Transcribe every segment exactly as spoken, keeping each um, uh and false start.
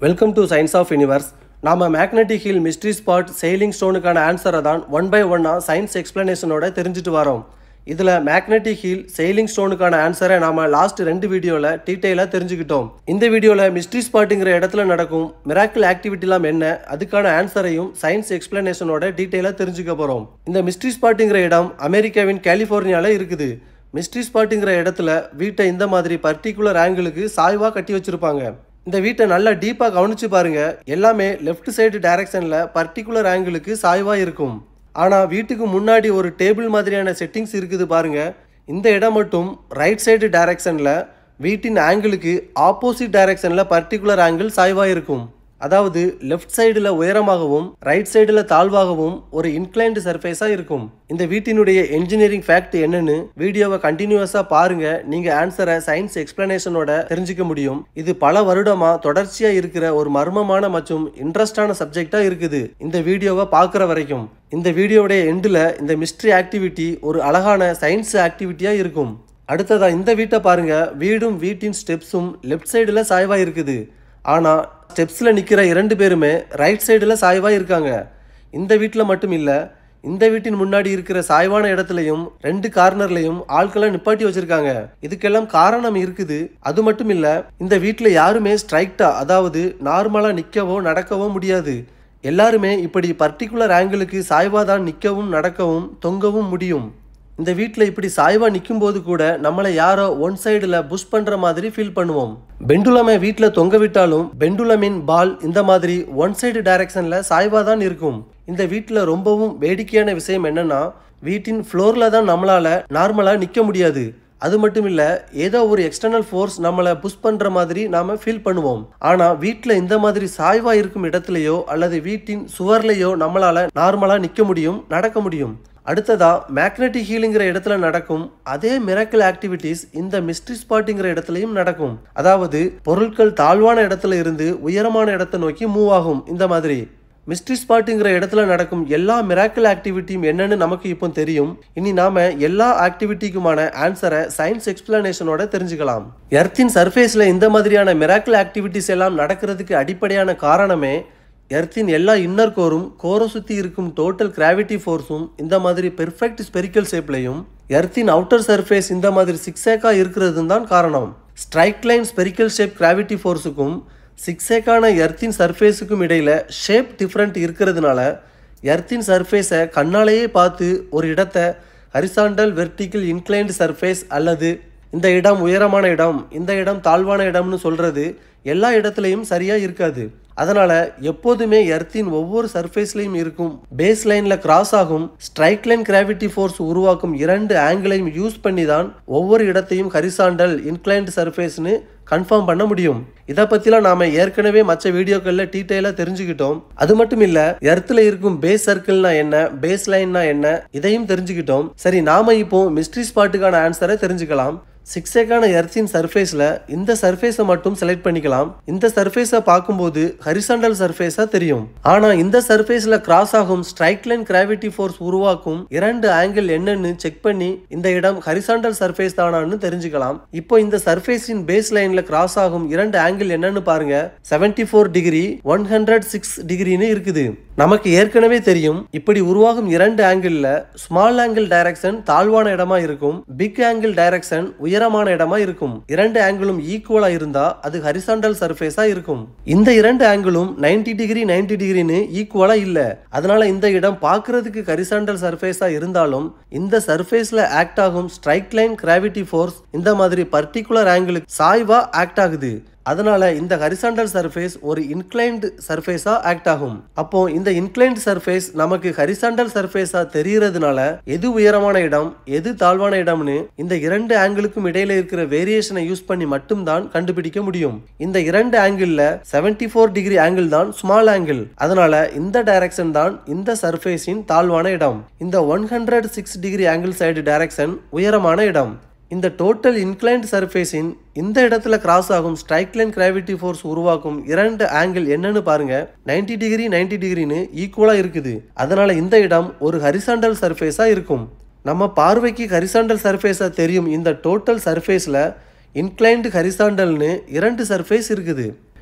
Welcome to science of universe. நாம magnetic hill mystery spot sailing ஸ்டோனுக்கான ஆன்சரை தான் ஒன் பை ஒன்னா சயின்ஸ் எக்ஸ்பிளனேஷனோட தெரிஞ்சுட்டு வரோம். இதில் மேக்னெட்டிக் ஹில் செயிலிங் ஸ்டோனுக்கான ஆன்சரை நாம லாஸ்ட் ரெண்டு வீடியோவில் டீட்டெயிலாக தெரிஞ்சுக்கிட்டோம். இந்த வீடியோவில் மிஸ்ட்ரி ஸ்பாட்டுங்கிற இடத்துல நடக்கும் மிராக்கிள் ஆக்டிவிட்டிலாம் என்ன, அதுக்கான ஆன்சரையும் சயின்ஸ் எக்ஸ்பிளனேஷனோட டீட்டெயிலாக தெரிஞ்சுக்க போகிறோம். இந்த மிஸ்ட்ரி ஸ்பாட்டுங்கிற இடம் அமெரிக்காவின் கலிஃபோர்னியாவில் இருக்குது. மிஸ்ட்ரி ஸ்பாட்டுங்கிற இடத்துல வீட்டை இந்த மாதிரி பர்டிகுலர் ஆங்கிளுக்கு சாய்வாக கட்டி வச்சிருப்பாங்க. இந்த வீட்டை நல்லா டீப்பாக கவனிச்சு பாருங்க. எல்லாமே லெஃப்ட் சைடு டைரக்ஷனில் பர்டிகுலர் ஆங்கிளுக்கு சாய்வாக இருக்கும். ஆனால் வீட்டுக்கு முன்னாடி ஒரு டேபிள் மாதிரியான செட்டிங்ஸ் இருக்குது பாருங்க. இந்த இடம் மட்டும் ரைட் சைடு டைரக்ஷனில் வீட்டின் ஆங்கிளுக்கு ஆப்போசிட் டைரக்ஷனில் பர்டிகுலர் ஆங்கிள் சாய்வாக இருக்கும். அதாவது லெஃப்ட் சைடில் உயரமாகவும் ரைட் சைடில் தாழ்வாகவும் ஒரு இன்க்ளைன்டு சர்ஃபேஸாக இருக்கும். இந்த வீட்டினுடைய என்ஜினியரிங் ஃபேக்ட் என்னன்னு வீடியோவை கண்டினியூஸாக பாருங்க. நீங்கள் ஆன்சரை சயின்ஸ் எக்ஸ்பிளனேஷனோட தெரிஞ்சுக்க முடியும். இது பல வருடமாக தொடர்ச்சியாக இருக்கிற ஒரு மர்மமான மற்றும் இன்ட்ரெஸ்டான சப்ஜெக்டாக இருக்குது இந்த வீடியோவை பார்க்குற வரைக்கும். இந்த வீடியோவுடைய எண்டில் இந்த மிஸ்ட்ரி ஆக்டிவிட்டி ஒரு அழகான சயின்ஸ் ஆக்டிவிட்டியாக இருக்கும். அடுத்ததா இந்த வீட்டை பாருங்க. வீடும் வீட்டின் ஸ்டெப்ஸும் லெஃப்ட் சைடில் சாய்வாக இருக்குது. ஆனால் ஸ்டெப்ஸில் நிற்கிற இரண்டு பேருமே ரைட் சைடில் சாய்வாக இருக்காங்க. இந்த வீட்டில் மட்டும் இல்லை, இந்த வீட்டின் முன்னாடி இருக்கிற சாய்வான இடத்துலையும் ரெண்டு கார்னர்லையும் ஆட்களை நிப்பாட்டி வச்சிருக்காங்க. இதுக்கெல்லாம் காரணம் இருக்குது. அது மட்டும் இல்லை, இந்த வீட்டில் யாருமே ஸ்ட்ரைக்டா, அதாவது நார்மலாக நிற்கவோ நடக்கவோ முடியாது. எல்லாருமே இப்படி பர்டிகுலர் ஆங்கிளுக்கு சாய்வாக தான் நிற்கவும் நடக்கவும் தொங்கவும் முடியும். இந்த வீட்டில் இப்படி சாய்வாக நிற்கும் போது கூட நம்மளை யாரோ ஒன் சைடில் புஷ் பண்ணுற மாதிரி ஃபீல் பண்ணுவோம். பெண்டுலமை வீட்டில் தொங்க விட்டாலும் பெண்டுலமின் பால் இந்த மாதிரி ஒன் சைடு டைரக்ஷனில் சாய்வாக தான் இருக்கும். இந்த வீட்டில் ரொம்பவும் வேடிக்கையான விஷயம் என்னன்னா, வீட்டின் ஃப்ளோரில் தான் நம்மளால் நார்மலாக நிற்க முடியாது. அது மட்டும் இல்லை, ஏதோ ஒரு எக்ஸ்டர்னல் ஃபோர்ஸ் நம்மளை புஷ் பண்ணுற மாதிரி நாம் ஃபீல் பண்ணுவோம். ஆனால் வீட்டில் இந்த மாதிரி சாய்வாக இருக்கும் இடத்துலையோ அல்லது வீட்டின் சுவர்லையோ நம்மளால் நார்மலாக நிற்க முடியும், நடக்க முடியும். அடுத்ததா மேக்னெட்டிக் ஹீலுங்கிற இடத்துல நடக்கும் அதே மிராக்கிள் ஆக்டிவிட்டிஸ் இந்த மிஸ்ட்ரி ஸ்பாட்டுங்கிற இடத்துலையும் நடக்கும். அதாவது பொருட்கள் தாழ்வான இடத்துல இருந்து உயரமான இடத்தை நோக்கி மூவ் ஆகும். இந்த மாதிரி மிஸ்ட்ரி ஸ்பாட்டுங்கிற இடத்துல நடக்கும் எல்லா மிராக்கிள் ஆக்டிவிட்டியும் என்னன்னு நமக்கு இப்போ தெரியும். இனி நாம எல்லா ஆக்டிவிட்டிக்குமான ஆன்சரை சயின்ஸ் எக்ஸ்பிளனேஷனோட தெரிஞ்சுக்கலாம். எர்த்தின் சர்ஃபேஸ்ல இந்த மாதிரியான மிராக்கிள் ஆக்டிவிட்டிஸ் எல்லாம் நடக்கிறதுக்கு அடிப்படையான காரணமே எர்த்தின் எல்லா இன்னர் கோரும் கோரை சுற்றி இருக்கும் டோட்டல் கிராவிட்டி ஃபோர்ஸும் இந்த மாதிரி பெர்ஃபெக்ட் ஸ்பெரிக்கல் ஷேப்லையும் எர்த்தின் அவுட்டர் சர்ஃபேஸ் இந்த மாதிரி சிக்ஸேக்காக இருக்கிறது தான் காரணம். Straight line spherical shape gravity ஃபோர்ஸுக்கும் சிக்ஸேக்கான எர்த்தின் சர்ஃபேஸுக்கும் இடையில் ஷேப் டிஃப்ரெண்ட் இருக்கிறதுனால எர்த்தின் சர்ஃபேஸை கண்ணாலேயே பார்த்து ஒரு இடத்தை ஹரிசாண்டல் வெர்டிக்கல் இன்க்ளைன்டு சர்ஃபேஸ் அல்லது இந்த இடம் உயரமான இடம், இந்த இடம் தாழ்வான இடம்னு சொல்கிறது எல்லா இடத்துலையும் சரியாக இருக்காது. அதனால் எப்போதுமே எர்த்தின் ஒவ்வொரு சர்ஃபேஸ்லையும் இருக்கும் பேஸ் லைனில் கிராஸ் ஆகும் ஸ்ட்ரைக் லைன் கிராவிட்டி ஃபோர்ஸ் உருவாக்கும் இரண்டு ஆங்கிளையும் யூஸ் பண்ணி தான் ஒவ்வொரு இடத்தையும் ஹரிசாண்டல் இன்க்ளைன்டு சர்ஃபேஸ்னு கன்ஃபார்ம் பண்ண முடியும். இதை பற்றிலாம் நாம் ஏற்கனவே மற்ற வீடியோக்களில் டீட்டெயிலாக தெரிஞ்சுக்கிட்டோம். அது மட்டும் இல்லை, எர்த்தில் இருக்கும் பேஸ் சர்க்கிள்னா என்ன, பேஸ் லைன்னா என்ன, இதையும் தெரிஞ்சுக்கிட்டோம். சரி, நாம இப்போ மிஸ்ட்ரி ஸ்பாட்டுக்கான ஆன்சரை தெரிஞ்சுக்கலாம். சிக்ஸேக்கான எர்த்தின் சர்ஃபேஸில் இந்த சர்ஃபேஸை மட்டும் செலக்ட் பண்ணிக்கலாம். இந்த சர்ஃபேஸை பார்க்கும்போது ஹரிசாண்டல் சர்ஃபேஸாக தெரியும். ஆனால் இந்த சர்ஃபேஸில் கிராஸ் ஆகும் ஸ்ட்ரைக் லைன் கிராவிட்டி ஃபோர்ஸ் உருவாக்கும் இரண்டு ஆங்கிள் என்னன்னு செக் பண்ணி இந்த இடம் ஹரிசாண்டல் சர்ஃபேஸ் தானான்னு தெரிஞ்சுக்கலாம். இப்போ இந்த சர்ஃபேஸின் பேஸ் லைனில் கிராஸ் ஆகும் இரண்டு ஆங்கிள் என்னன்னு பாருங்க. Seventy four degree one hundred six டிகிரின்னு இருக்குது. நமக்கு ஏற்கனவே தெரியும், இப்படி உருவாகும் இரண்டு ஆங்கிளில் ஸ்மால் ஆங்கிள் டைரக்ஷன் தாழ்வான இடமா இருக்கும், பிக் ஆங்கிள் டைரக்ஷன் உயரமான இடமா இருக்கும். இரண்டு ஆங்கிளும் ஈக்குவலா இருந்தா அது ஹரிசாண்டல் சர்ஃபேஸா இருக்கும். இந்த இரண்டு ஆங்கிளும் நைன்டி டிகிரி நைன்டி டிகிரின்னு ஈக்குவலா இல்ல. அதனால இந்த இடம் பார்க்கிறதுக்கு ஹரிசாண்டல் சர்ஃபேஸா இருந்தாலும் இந்த சர்ஃபேஸ்ல ஆக்ட் ஆகும் ஸ்ட்ரைக் லைன் கிராவிட்டி ஃபோர்ஸ் இந்த மாதிரி பர்டிகுலர் ஆங்கிளுக்கு சாய்வா ஆக்ட் ஆகுது. அதனால இந்த ஹரிசாண்டல் சர்ஃபேஸ் ஒரு இன்க்ளைன்டு சர்ஃபேஸா ஆக்ட் ஆகும். அப்போ இந்த இன்க்ளைன்டு சர்ஃபேஸ் நமக்கு ஹரிசாண்டல் சர்ஃபேஸா தெரியறதுனால எது உயரமான இடம் எது தாழ்வான இடம்னு இந்த இரண்டு ஆங்கிளுக்கும் இடையில இருக்கிற வேரியேஷனை யூஸ் பண்ணி மட்டும்தான் கண்டுபிடிக்க முடியும். இந்த இரண்டு angle seventy four degree angle தான் ஸ்மால் ஆங்கிள். அதனால இந்த டைரக்ஷன் தான் இந்த சர்ஃபேஸின் தாழ்வான இடம். இந்த one hundred six degree angle side direction உயரமான இடம். இந்த டோட்டல் இன்க்ளைன்ட் சர்ஃபேஸின் இந்த இடத்துல கிராஸ் ஆகும் ஸ்ட்ரைக் லைன் கிராவிட்டி ஃபோர்ஸ் உருவாக்கும் இரண்டு ஆங்கிள் என்னன்னு பாருங்க. நைன்டி டிகிரி நைன்டி டிகிரின்னு ஈக்குவலா இருக்குது. அதனால இந்த இடம் ஒரு ஹரிசாண்டல் சர்ஃபேஸா இருக்கும். நம்ம பார்வைக்கு ஹரிசாண்டல் சர்ஃபேஸா தெரியும் இந்த டோட்டல் சர்ஃபேஸ்ல இன்க்ளைன்டு ஹரிசாண்டல்னு இரண்டு சர்ஃபேஸ் இருக்குது.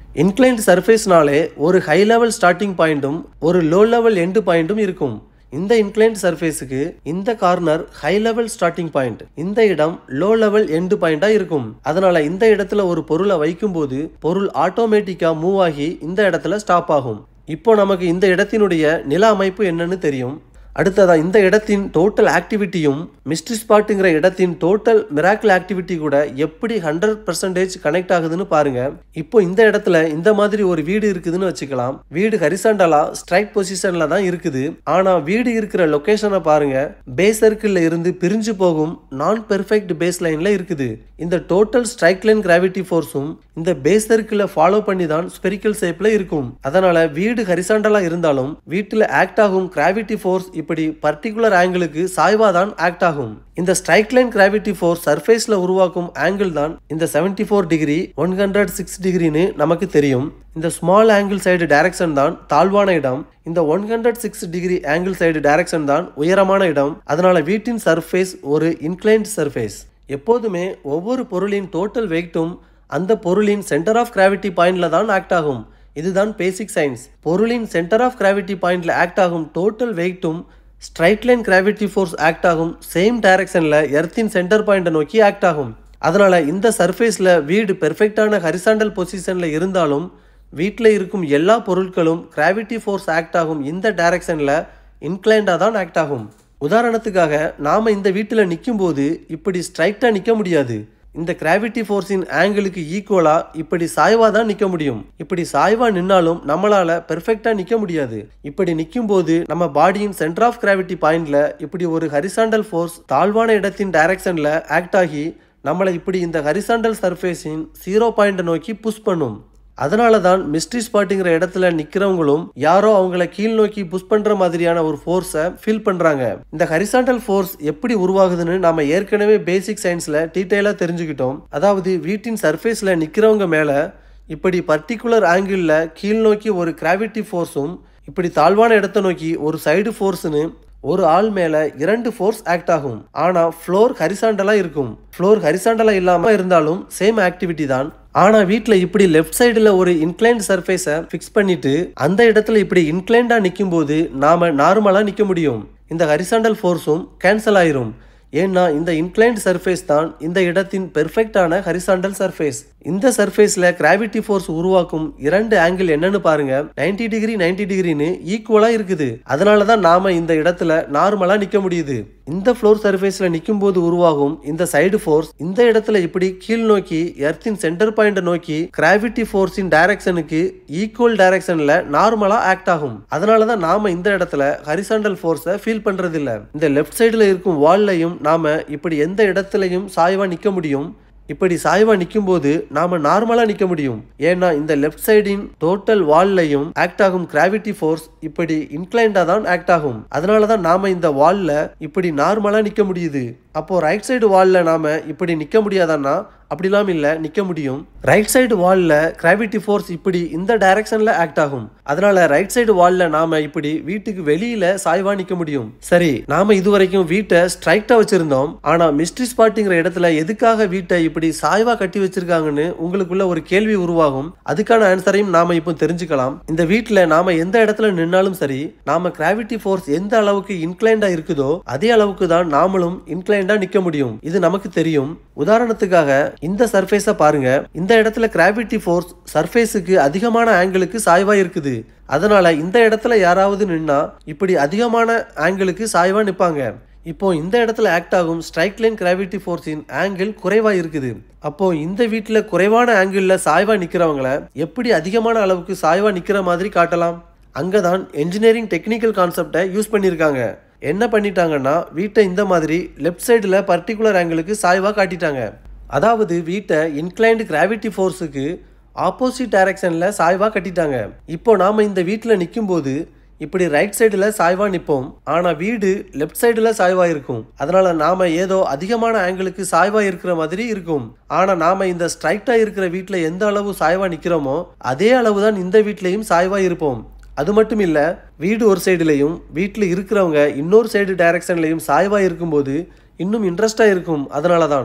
இன்க்ளைன்ட் சர்ஃபேஸ்னாலே ஒரு ஹை லெவல் ஸ்டார்டிங் பாயிண்ட்டும் ஒரு லோ லெவல் எண்டு பாயிண்ட்டும் இருக்கும். இந்த இன்க்ளைன்ட் சர்ஃபேஸுக்கு இந்த corner high level starting point, இந்த இடம் லோ லெவல் எண்டு பாயிண்டா இருக்கும். அதனால இந்த இடத்துல ஒரு பொருளை வைக்கும் போது பொருள் ஆட்டோமேட்டிக்கா மூவ் ஆகி இந்த இடத்துல ஸ்டாப் ஆகும். இப்போ நமக்கு இந்த இடத்தினுடைய நில அமைப்பு என்னன்னு தெரியும். அடுத்ததா இந்த இடத்தின் டோட்டல் ஆக்டிவிட்டியும் மிஸ்ட்ரி ஸ்பாட்டுங்கிற இடத்தின் டோட்டல் மிராக்கிள் ஆக்டிவிட்டி கூட எப்படி ஹண்ட்ரட் பர்சன்டேஜ் கனெக்ட் ஆகுதுன்னு பாருங்க. இப்போ இந்த இடத்துல இந்த மாதிரி ஒரு வீடு இருக்குதுன்னு வச்சுக்கலாம். வீடு ஹரிசாண்டலா ஸ்ட்ரைட் பொசிஷன்ல தான் இருக்குது. ஆனா வீடு இருக்கிற லொகேஷனை பாருங்க, பேஸ் சர்க்கிள்ல இருந்து பிரிஞ்சு போகும் நான் பெர்ஃபெக்ட் பேஸ் லைன்ல இருக்குது. இந்த டோட்டல் ஸ்ட்ரைக் லைன் கிராவிட்டி ஃபோர்ஸும் இந்த பேஸ் சர்க்கிளை ஃபாலோ பண்ணி தான் ஸ்பெரிக்கல் ஷேப்ல இருக்கும். அதனால வீடு ஹரிசாண்டலா இருந்தாலும் வீட்டுல ஆக்ட் ஆகும் கிராவிட்டி ஃபோர்ஸ் இப்படி பர்டிகுலர் ஆங்கிளுக்கு சாய்வாதான் ஆக்ட் ஆகும். இந்த ஸ்ட்ரைக் லைன் கிராவிட்டி ஃபோர்ஸ் சர்ஃபேஸ்ல உருவாக்கும் ஆங்கிள் தான் இந்த seventy four degree one hundred six டிகிரின்னு நமக்கு தெரியும். இந்த ஸ்மால் ஆங்கிள் சைடு டைரக்ஷன் தான் தாழ்வான இடம். இந்த one hundred six degree angle side direction தான் உயரமான இடம். அதனால வீட்டின் சர்ஃபேஸ் ஒரு இன்க்ளைன்ட் சர்ஃபேஸ். எப்போதுமே ஒவ்வொரு பொருளின் டோட்டல் வெயிட்டும் அந்த பொருளின் சென்டர் ஆஃப் கிராவிட்டி பாயிண்ட்ல தான் ஆக்ட் ஆகும். இதுதான் பேசிக் சயின்ஸ். பொருளின் சென்டர் ஆஃப் கிராவிட்டி பாயிண்ட்ல ஆக்ட் ஆகும் டோட்டல் வெயிட்டும் straight line gravity force act ஆகும் சேம் டைரக்ஷன்ல எர்த்தின் சென்டர் பாயிண்டை நோக்கி ஆக்ட் ஆகும். அதனால இந்த சர்ஃபேஸ்ல வீடு பெர்ஃபெக்டான ஹரிசாண்டல் பொசிஷன்ல இருந்தாலும் வீட்டில் இருக்கும் எல்லா பொருட்களும் கிராவிட்டி ஃபோர்ஸ் ஆக்ட் ஆகும் இந்த டைரக்ஷன்ல இன்க்ளைண்டா தான் ஆக்ட் ஆகும். உதாரணத்துக்காக நாம இந்த வீட்டில் நிற்கும் போது இப்படி ஸ்ட்ரைட்டா நிற்க முடியாது. இந்த கிராவிட்டி ஃபோர்ஸின் ஆங்கிளுக்கு ஈக்குவலா இப்படி சாய்வா தான் நிற்க முடியும். இப்படி சாய்வா நின்னாலும் நம்மளால பெர்ஃபெக்டா நிற்க முடியாது. இப்படி நிற்கும் போது நம்ம பாடியின் சென்டர் ஆஃப் கிராவிட்டி பாயிண்ட்ல இப்படி ஒரு ஹரிசாண்டல் ஃபோர்ஸ் தாழ்வான இடத்தின் டைரக்ஷன்ல ஆக்ட் ஆகி நம்மளை இப்படி இந்த ஹரிசாண்டல் சர்ஃபேஸின் ஜீரோ பாயிண்ட் நோக்கி புஷ் பண்ணும். அதனால தான் மிஸ்ட்ரி ஸ்பாட்டுங்கிற இடத்துல நிக்கிறவங்களும் யாரோ அவங்கள கீழ் நோக்கி புஷ் பண்ற மாதிரியான ஒரு ஃபோர்ஸை ஃபீல் பண்றாங்க. இந்த ஹரிசாண்டல் ஃபோர்ஸ் எப்படி உருவாகுதுன்னு நாம ஏற்கனவே பேசிக் சயின்ஸ்ல டீட்டெயிலா தெரிஞ்சுக்கிட்டோம். அதாவது வீட்டின் சர்ஃபேஸ்ல நிக்கிறவங்க மேல இப்படி பர்டிகுலர் ஆங்கிள் கீழ் நோக்கி ஒரு கிராவிட்டி ஃபோர்ஸும் இப்படி தாழ்வான இடத்தை நோக்கி ஒரு சைடு ஃபோர்ஸ்னு ஒரு ஆள் மேல இரண்டு ஃபோர்ஸ் ஆக்ட் ஆகும். ஆனா ஃப்ளோர் ஹரிசாண்டலா இருக்கும். ஃப்ளோர் ஹரிசாண்டலா இல்லாம இருந்தாலும் சேம் ஆக்டிவிட்டி தான். ஆனா வீட்டுல இப்படி லெஃப்ட் சைடுல ஒரு இன்க்ளைன்ட் சர்ஃபேஸை ஃபிக்ஸ் பண்ணிட்டு அந்த இடத்துல இப்படி இன்க்ளைண்டா நிற்கும் போது நாம நார்மலா நிற்க முடியும். இந்த ஹரிசாண்டல் ஃபோர்ஸும் கேன்சல் ஆயிரும். ஏன்னா இந்த இன்க்ளைன்ட் சர்ஃபேஸ் தான் இந்த இடத்தின் பெர்ஃபெக்டான ஹரிசாண்டல் சர்ஃபேஸ். இந்த சர்ஃபேஸ்ல கிராவிட்டி ஃபோர்ஸ் உருவாக்கும் இரண்டு ஆங்கிள் என்னன்னு பாருங்க, நைன்டி டிகிரி நைன்டி டிகிரின்னு ஈக்குவலா இருக்குது. அதனாலதான் நாம இந்த இடத்துல நார்மலா நிக்க முடியுது. இந்த ஃப்ளோர் சர்ஃபேஸ்ல நிற்கும் போது உருவாகும் இந்த சைடு ஃபோர்ஸ் இந்த இடத்துல இப்படி கீழ் நோக்கி எர்த்தின் சென்டர் பாயிண்ட் நோக்கி கிராவிட்டி ஃபோர்ஸின் டைரக்ஷனுக்கு ஈக்குவல் டைரக்ஷன்ல நார்மலா ஆக்ட் ஆகும். அதனாலதான் நாம இந்த இடத்துல ஹரிசாண்டல் ஃபோர்ஸை ஃபீல் பண்றது இல்ல. இந்த லெஃப்ட் சைடுல இருக்கும் வால்லையும் நாம இப்படி எந்த இடத்துலையும் சாய்வா நிக்க முடியும். இப்படி சாய்வா நிற்கும் போது நாம நார்மலா நிக்க முடியும். ஏன்னா இந்த லெஃப்ட் சைடின் டோட்டல் வால்லையும் ஆக்ட் ஆகும் கிராவிட்டி ஃபோர்ஸ் இப்படி இன்க்ளைண்டா தான் ஆக்ட் ஆகும். அதனாலதான் நாம இந்த வால்ல இப்படி நார்மலா நிக்க முடியுது. அப்போ ரைட் சைடு வால்ல நாம இப்படி நிக்க முடியாதான்னா அப்படிலாம் இல்ல, நிக்க முடியும். ரைட் சைடு வால்ல கிராவிட்டி ஃபோர்ஸ் இப்படி இந்த டைரக்ஷன்ல ஆக்ட் ஆகும். அதனால ரைட் சைடு வால்ல நாம இப்படி வீட்டுக்கு வெளியில சாய்வா நிக்க முடியும். சரி, நாம இதுவரைக்கும் வீட்டை ஸ்ட்ரைட்டா வச்சிருந்தோம். ஆனா மிஸ்ட்ரி ஸ்பாட்டுங்கிற இடத்துல எதுக்காக வீட்டை இப்படி சாய்வா கட்டி வச்சிருக்காங்கன்னு உங்களுக்குள்ள ஒரு கேள்வி உருவாகும். அதுக்கான ஆன்சரையும் நாம இப்போ தெரிஞ்சுக்கலாம். இந்த வீட்டுல நாம எந்த இடத்துல நின்னாலும் சரி, நாம கிராவிட்டி ஃபோர்ஸ் எந்த அளவுக்கு இன்க்ளைண்டா இருக்குதோ அதே அளவுக்கு தான் நாமளும் இன்க்ளைண்டா நிக்க முடியும். இது நமக்கு தெரியும். உதாரணத்துக்காக இந்த சர்ஃபேஸை பாருங்க. இந்த இடத்துல கிராவிட்டி ஃபோர்ஸ் சர்ஃபேஸுக்கு அதிகமான ஆங்கிளுக்கு சாய்வா இருக்குது. அதனால இந்த இடத்துல யாராவது நின்னா இப்படி அதிகமான ஆங்கிளுக்கு சாய்வா நிப்பாங்க. இப்போ இந்த இடத்துல ஆக்ட் ஆகும் ஸ்ட்ரைக் லைன் கிராவிட்டி ஃபோர்ஸின் ஆங்கிள் குறைவா இருக்குது. அப்போ இந்த வீட்டுல குறைவான ஆங்கிள் சாய்வா நிக்கிறவங்கள எப்படி அதிகமான அளவுக்கு சாய்வா நிக்கிற மாதிரி காட்டலாம்? அங்கதான் என்ஜினியரிங் டெக்னிக்கல் கான்செப்டை யூஸ் பண்ணியிருக்காங்க. என்ன பண்ணிட்டாங்கன்னா வீட்டை இந்த மாதிரி லெஃப்ட் சைடுல பர்டிகுலர் ஆங்கிளுக்கு சாய்வா காட்டிட்டாங்க. அதாவது வீட்டை இன்க்ளைன்டு கிராவிட்டி ஃபோர்ஸுக்கு ஆப்போசிட் டைரக்ஷன்ல சாய்வா கட்டிட்டாங்க. இப்போ நாம இந்த வீட்டில் நிற்கும் போது இப்படி ரைட் சைடுல சாய்வா நிற்போம். ஆனா வீடு லெஃப்ட் சைடுல சாய்வா இருக்கும். அதனால நாம ஏதோ அதிகமான ஆங்கிளுக்கு சாய்வா இருக்கிற மாதிரி இருக்கும். ஆனா நாம இந்த ஸ்ட்ரைட்டா இருக்கிற வீட்டுல எந்த அளவு சாய்வா நிக்கிறோமோ அதே அளவு தான் இந்த வீட்லயும் சாய்வா இருப்போம். அது மட்டும் இல்ல, வீடு ஒரு சைடுலையும் வீட்டில் இருக்கிறவங்க இன்னொரு சைடு டைரக்ஷன்லையும் சாய்வா இருக்கும்போது இன்னும் இன்ட்ரெஸ்டா இருக்கும். அதனால தான்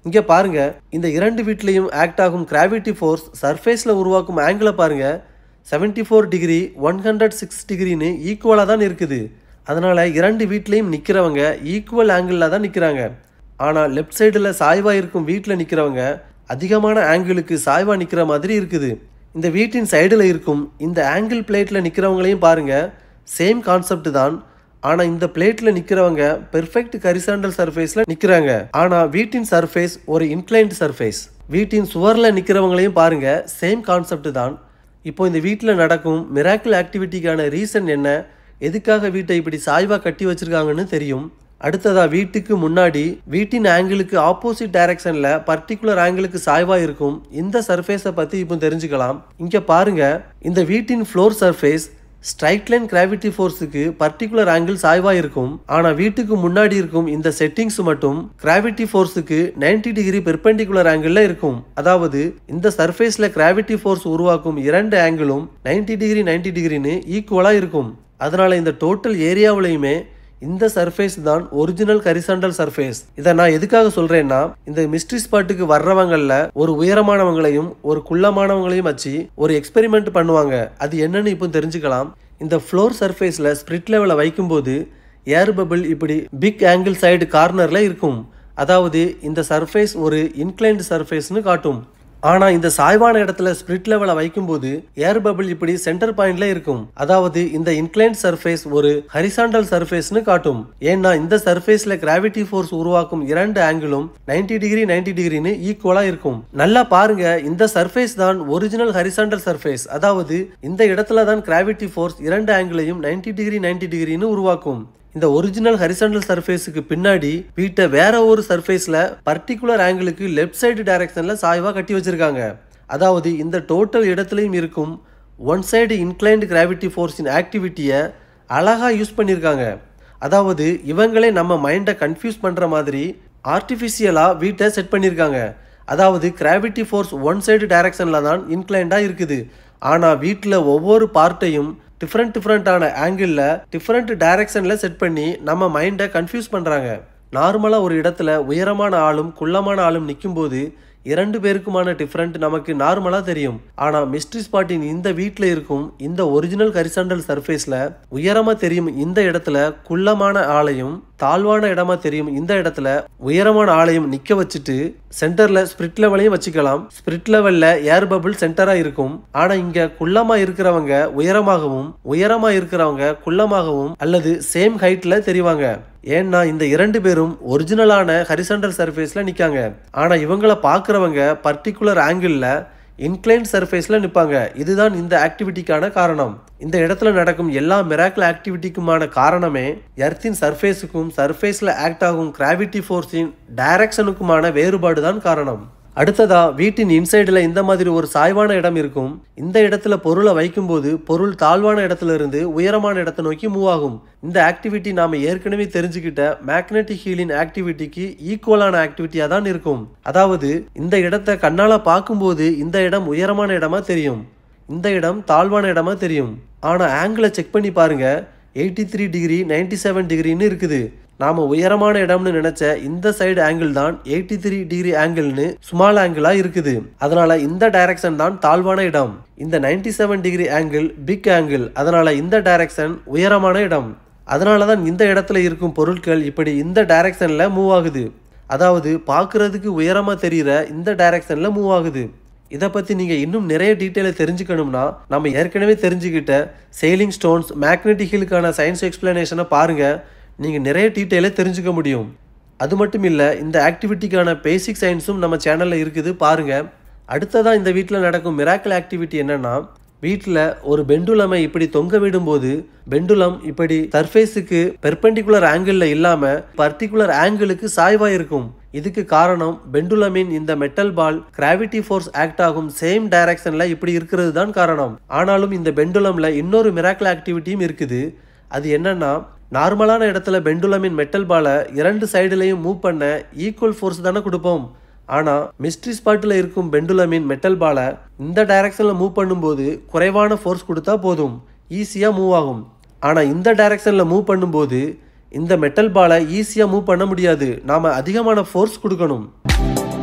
இங்க பாருங்க, இந்த இரண்டு வீட்லயும் ஆக்ட் ஆகும் கிராவிட்டி ஃபோர்ஸ் சர்ஃபேஸ்ல உருவாக்கும் ஆங்கிளை பாருங்க, seventy four degree one hundred six டிகிரின்னு ஈக்குவலாக தான் இருக்குது. அதனால இரண்டு வீட்லேயும் நிற்கிறவங்க ஈக்குவல் ஆங்கிளில் தான் நிற்கிறாங்க. ஆனால் லெஃப்ட் சைடில் சாய்வாக இருக்கும் வீட்டில் நிற்கிறவங்க அதிகமான ஆங்கிளுக்கு சாய்வாக நிற்கிற மாதிரி இருக்குது. இந்த வீட்டின் சைடில் இருக்கும் இந்த ஆங்கிள் பிளேட்டில் நிற்கிறவங்களையும் பாருங்க, சேம் கான்செப்ட் தான். ஆனால் இந்த பிளேட்டில் நிற்கிறவங்க பெர்ஃபெக்ட் ஹரிசாண்டல் சர்ஃபேஸில் நிற்கிறாங்க. ஆனால் வீட்டின் சர்ஃபேஸ் ஒரு இன்க்ளைன்ட் சர்ஃபேஸ். வீட்டின் சுவரில் நிற்கிறவங்களையும் பாருங்க, சேம் கான்செப்ட் தான். இப்போ இந்த வீட்டில் நடக்கும் மிராக்கிள் ஆக்டிவிட்டிக்கான ரீசன் என்ன, எதுக்காக வீட்டை இப்படி சாய்வாக கட்டி வச்சிருக்காங்கன்னு தெரியும். அடுத்ததா வீட்டுக்கு முன்னாடி வீட்டின் ஆங்கிளுக்கு ஆப்போசிட் டைரக்ஷன்ல பர்டிகுலர் ஆங்கிளுக்கு சாய்வா இருக்கும் இந்த சர்ஃபேஸை பத்தி இப்போ தெரிஞ்சுக்கலாம். இங்க பாருங்க, இந்த வீட்டின் floor surface straight line gravity ஃபோர்ஸுக்கு பர்டிகுலர் ஆங்கிள் சாய்வா இருக்கும். ஆனா வீட்டுக்கு முன்னாடி இருக்கும் இந்த செட்டிங்ஸ் மட்டும் கிராவிட்டி ஃபோர்ஸுக்கு நைன்டி டிகிரி பெர்பெண்டிகுலர் ஆங்கிள் இருக்கும். அதாவது இந்த சர்ஃபேஸ்ல கிராவிட்டி ஃபோர்ஸ் உருவாக்கும் இரண்டு ஆங்கிளும் நைன்டி டிகிரி நைன்டி டிகிரின்னு ஈக்குவலா இருக்கும். அதனால இந்த டோட்டல் ஏரியாவிலையுமே இந்த சர்ஃபேஸ் தான் ஒரிஜினல் ஹரிசாண்டல் சர்ஃபேஸ். இதை நான் எதுக்காக சொல்றேன்னா, இந்த மிஸ்ட்ரி ஸ்பாட்டுக்கு வர்றவங்கள ஒரு உயரமானவங்களையும் ஒரு குள்ளமானவங்களையும் வச்சு ஒரு எக்ஸ்பெரிமெண்ட் பண்ணுவாங்க. அது என்னன்னு இப்போ தெரிஞ்சுக்கலாம். இந்த ஃப்ளோர் சர்ஃபேஸ்ல ஸ்பிரிட் லெவலை வைக்கும்போது ஏர் பபிள் இப்படி பிக் ஆங்கிள் சைடு கார்னர்ல இருக்கும். அதாவது இந்த சர்ஃபேஸ் ஒரு இன்க்ளைன்டு சர்ஃபேஸ்னு காட்டும். ஆனா இந்த சாய்வான இடத்துல ஸ்பிரிட் லெவலை வைக்கும்போது ஏர் பபிள் இப்படி சென்டர் பாயிண்ட்ல இருக்கும். அதாவது இந்த இன்க்ளைன்ட் சர்ஃபேஸ் ஒரு ஹரிசாண்டல் சர்ஃபேஸ்னு காட்டும். ஏன்னா இந்த சர்ஃபேஸ்ல கிராவிட்டி ஃபோர்ஸ் உருவாக்கும் இரண்டு ஆங்கிளும் நைன்டி டிகிரி நைன்டி டிகிரின்னு ஈக்குவலா இருக்கும். நல்லா பாருங்க, இந்த சர்ஃபேஸ் தான் ஒரிஜினல் ஹரிசாண்டல் சர்ஃபேஸ். அதாவது இந்த இடத்துல தான் கிராவிட்டி ஃபோர்ஸ் இரண்டு ஆங்கிளையும் நைன்டி டிகிரி நைன்டி டிகிரின்னு உருவாக்கும். இந்த ஒரிஜினல் ஹரிசாண்டல் சர்ஃபேஸுக்கு பின்னாடி வீட்டை வேற ஒரு சர்ஃபேஸ்ல பர்டிகுலர் ஆங்கிளுக்கு லெஃப்ட் சைடு டைரக்ஷன்ல சாய்வா கட்டி வச்சிருக்காங்க. அதாவது இந்த டோட்டல் இடத்துலையும் இருக்கும் ஒன் சைடு இன்க்ளைன்டு கிராவிட்டி ஃபோர்ஸின் ஆக்டிவிட்டியை அழகா யூஸ் பண்ணியிருக்காங்க. அதாவது இவங்களே நம்ம மைண்டை கன்ஃபியூஸ் பண்ற மாதிரி ஆர்டிஃபிஷியலா வீட்டை செட் பண்ணியிருக்காங்க. அதாவது கிராவிட்டி ஃபோர்ஸ் ஒன் சைடு டைரக்ஷன்ல தான் இன்க்ளைண்டா இருக்குது. ஆனா வீட்டில் ஒவ்வொரு பார்ட்டையும் டிஃப்ரெண்ட் டிஃப்ரெண்ட்டான ஆங்கிளில் டிஃப்ரெண்ட் டைரக்ஷனில் செட் பண்ணி நம்ம மைண்டை கன்ஃபியூஸ் பண்ணுறாங்க. நார்மலாக ஒரு இடத்துல உயரமான ஆளும் குள்ளமான ஆளும் நிற்கும்போது இரண்டு பேருக்குமான டிஃப்ரெண்ட் நமக்கு நார்மலாக தெரியும். ஆனால் மிஸ்ட்ரி ஸ்பாட்டின் இந்த வீட்டில் இருக்கும் இந்த ஒரிஜினல் ஹரிசாண்டல் சர்ஃபேஸில் உயரமாக தெரியும் இந்த இடத்துல குள்ளமான ஆளையும், தாழ்வான இடமா தெரியும் இந்த இடத்துல உயரமான ஆளையும் நிற்க வச்சுட்டு சென்டரில் ஸ்பிரிட் லெவலையும் வச்சுக்கலாம். ஸ்பிரிட் லெவலில் ஏர் பபிள் சென்டராக இருக்கும். ஆனால் இங்கே குள்ளமாக இருக்கிறவங்க உயரமாகவும் உயரமாக இருக்கிறவங்க குள்ளமாகவும் அல்லது சேம் ஹைட்டில் தெரிவாங்க. ஏன்னா இந்த இரண்டு பேரும் ஒரிஜினலான ஹரிசாண்டல் சர்ஃபேஸில் நிற்காங்க. ஆனால் இவங்களை பார்க்குறவங்க பர்டிகுலர் ஆங்கிளில் இன்க்ளைன்ட் சர்ஃபேஸில் நிற்பாங்க. இதுதான் இந்த ஆக்டிவிட்டிக்கான காரணம். இந்த இடத்துல நடக்கும் எல்லா மிராக்கிள் ஆக்டிவிட்டிக்குமான காரணமே எர்த்தின் சர்ஃபேஸுக்கும் சர்ஃபேஸில் ஆக்ட் ஆகும் கிராவிட்டி ஃபோர்ஸின் டைரக்ஷனுக்குமான வேறுபாடு தான் காரணம். அடுத்ததா வீட்டின் இன்சைடில் இந்த மாதிரி ஒரு சாய்வான இடம் இருக்கும். இந்த இடத்துல பொருளை வைக்கும்போது பொருள் தாழ்வான இடத்துல இருந்து உயரமான இடத்தை நோக்கி மூவ் ஆகும். இந்த ஆக்டிவிட்டி நாம ஏற்கனவே தெரிஞ்சுக்கிட்ட மேக்னெட்டிக் ஹீலின் ஆக்டிவிட்டிக்கு ஈக்குவலான ஆக்டிவிட்டியா தான் இருக்கும். அதாவது இந்த இடத்தை கண்ணால பார்க்கும்போது இந்த இடம் உயரமான இடமா தெரியும், இந்த இடம் தாழ்வான இடமா தெரியும். ஆனா ஆங்கிளை செக் பண்ணி பாருங்க, eighty three degree ninety seven டிகிரின்னு இருக்குது. நாம உயரமான இடம்னு நினைச்ச இந்த சைடு ஆங்கிள் தான் எயிட்டி த்ரீ டிகிரி ஆங்கிள்னு ஸ்மால் ஆங்கிளா இருக்குது. அதனால இந்த டைரக்ஷன் தான் தாழ்வான இடம். இந்த ninety seven degree angle big angle. அதனால இந்த டைரக்ஷன் உயரமான இடம். அதனால தான் இந்த இடத்துல இருக்கும் பொருட்கள் இப்படி இந்த டைரக்ஷன்ல மூவ் ஆகுது. அதாவது பார்க்கறதுக்கு உயரமா தெரிகிற இந்த டைரக்ஷன்ல மூவ் ஆகுது. இதை பற்றி நீங்கள் இன்னும் நிறைய டீட்டெயிலை தெரிஞ்சுக்கணும்னா நம்ம ஏற்கனவே தெரிஞ்சுக்கிட்ட செயிலிங் ஸ்டோன்ஸ் மேக்னெட்டிக் ஹீலுக்கான சயின்ஸ் எக்ஸ்பிளனேஷனை பாருங்கள். நீங்கள் நிறைய டீட்டெயிலை தெரிஞ்சுக்க முடியும். அது மட்டும் இல்லை, இந்த ஆக்டிவிட்டிக்கான பேசிக் சயின்ஸும் நம்ம சேனலில் இருக்குது, பாருங்கள். அடுத்ததாக இந்த வீட்டில் நடக்கும் மிராக்கிள் ஆக்டிவிட்டி என்னென்னா, வீட்டில் ஒரு பெண்டுலமை இப்படி தொங்க விடும்போது பெண்டுலம் இப்படி சர்ஃபேஸுக்கு பெர்பெண்டிகுலர் ஆங்கிளில் இல்லாமல் பர்டிகுலர் ஆங்கிளுக்கு சாய்வாக இருக்கும். இதுக்கு காரணம் பெண்டுலமின் இந்த metal ball gravity force act ஆகும் சேம் டைரக்ஷன்ல இப்படி இருக்கிறது தான் காரணம். ஆனாலும் இந்த பெண்டுலம்ல இன்னொரு மிராக்கிள் ஆக்டிவிட்டியும் இருக்குது. அது என்னன்னா, நார்மலான இடத்துல பெண்டுலமின் மெட்டல் பாலை இரண்டு சைடுலையும் மூவ் பண்ண ஈக்குவல் ஃபோர்ஸ் தானே கொடுப்போம். ஆனால் மிஸ்ட்ரி ஸ்பாட்டில் இருக்கும் பெண்டுலமின் மெட்டல் பாலை இந்த டைரக்ஷனில் மூவ் பண்ணும்போது குறைவான ஃபோர்ஸ் கொடுத்தா போதும், ஈஸியாக மூவ் ஆகும். ஆனால் இந்த டைரக்ஷனில் மூவ் பண்ணும்போது இந்த மெட்டல் பாலை ஈஸியாக மூவ் பண்ண முடியாது, நாம் அதிகமான ஃபோர்ஸ் கொடுக்கணும்.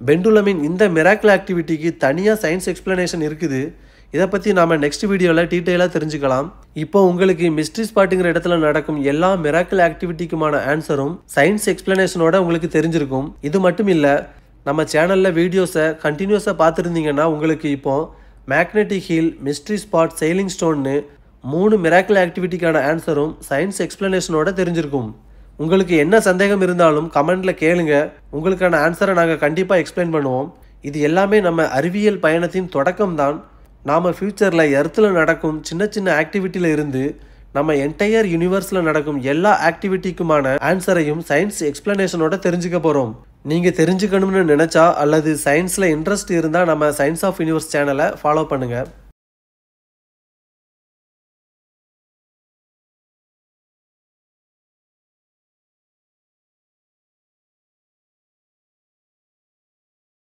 பெண்டுலமின் இந்த மிராக்கிள் ஆக்டிவிட்டிக்கு தனியாக சயின்ஸ் எக்ஸ்பிளனேஷன் இருக்குது. இதை பற்றி நாம் நெக்ஸ்ட் வீடியோவில் டீட்டெயிலாக தெரிஞ்சுக்கலாம். இப்போ உங்களுக்கு மிஸ்ட்ரி ஸ்பாட்டுங்கிற இடத்துல நடக்கும் எல்லா மிராக்கிள் ஆக்டிவிட்டிக்குமான ஆன்சரும் சயின்ஸ் எக்ஸ்பிளனேஷனோட உங்களுக்கு தெரிஞ்சிருக்கும். இது மட்டும் இல்லை, நம்ம சேனலில் வீடியோஸை கண்டினியூஸாக பார்த்துருந்தீங்கன்னா உங்களுக்கு இப்போ magnetic hill, mystery spot, sailing ஸ்டோன்னு மூணு மிராக்கிள் ஆக்டிவிட்டிக்கான ஆன்சரும் சயின்ஸ் எக்ஸ்பிளனேஷனோட தெரிஞ்சிருக்கும். உங்களுக்கு என்ன சந்தேகம் இருந்தாலும் கமெண்டில் கேளுங்க. உங்களுக்கான ஆன்சரை நாங்கள் கண்டிப்பாக எக்ஸ்பிளைன் பண்ணுவோம். இது எல்லாமே நம்ம அறிவியல் பயணத்தின் தொடக்கம் தான். நாம் ஃப்யூச்சரில் எர்த்தில் நடக்கும் சின்ன சின்ன ஆக்டிவிட்டியில் இருந்து நம்ம என்டையர் யூனிவர்ஸில் நடக்கும் எல்லா ஆக்டிவிட்டிக்குமான ஆன்சரையும் சயின்ஸ் எக்ஸ்பிளனேஷனோட தெரிஞ்சுக்க போகிறோம். நீங்கள் தெரிஞ்சுக்கணும்னு நினச்சா அல்லது சயின்ஸில் இன்ட்ரெஸ்ட் இருந்தால் நம்ம சயின்ஸ் ஆஃப் யூனிவர்ஸ் சேனலை ஃபாலோ பண்ணுங்கள்.